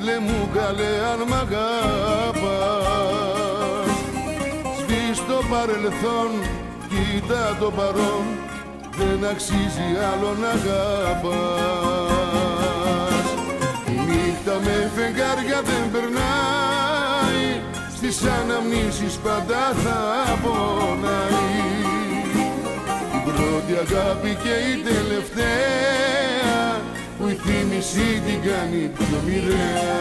Φίλε μου καλέ αν μ' αγαπάς, σβήσ' το παρελθόν, κοίτα το παρόν, δεν αξίζει άλλο να αγαπάς. Η νύχτα με φεγγάρια δεν περνάει, στις αναμνήσεις πάντα θα πονάει. Η πρώτη αγάπη και η τελευταία, που η θύμηση την κάνει πιο μοιραία.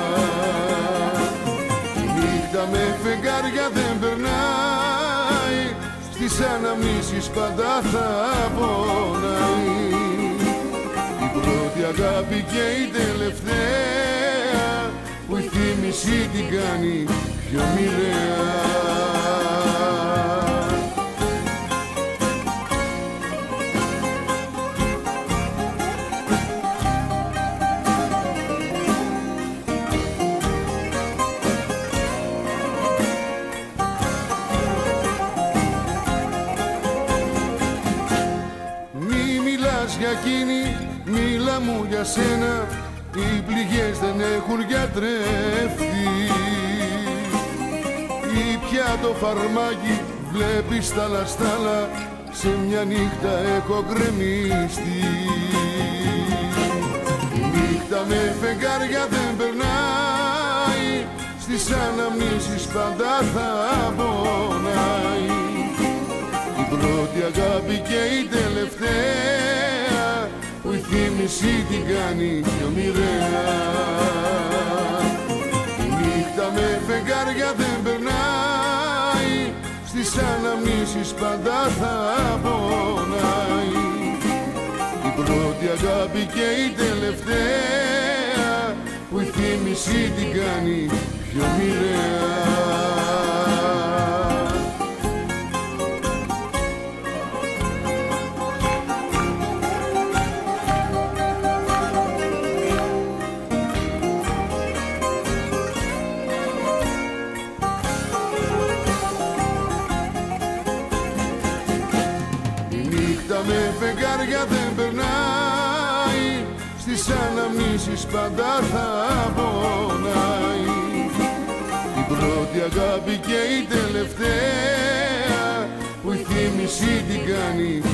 Η νύχτα με φεγγάρια δεν περνάει, στις αναμνήσεις πάντα θα πονάει. Η πρώτη αγάπη και η τελευταία, που η θύμηση την κάνει πιο μοιραία. Για εκείνη, μίλα μου για σένα, οι πληγές δεν έχουν γιατρεύτη. Ή πια το φαρμάκι βλέπεις τα λαστάλα, σε μια νύχτα έχω γκρεμιστεί. Η νύχτα με φεγγάρια δεν περνάει, στις αναμνήσεις πάντα θα πονάει. Η πρώτη αγάπη και η τελευταία, που η θύμηση την κάνει πιο μοιραία. Η νύχτα με φεγγάρια δεν περνάει, στις αναμνήσεις πάντα θα πονάει. Η πρώτη αγάπη και η τελευταία, που η θύμηση την κάνει πιο μοιραία. Με φεγγάρια δεν περνάει, στις αναμνήσεις πάντα θα πονάει. Η πρώτη αγάπη και η τελευταία, που η θύμηση την κάνει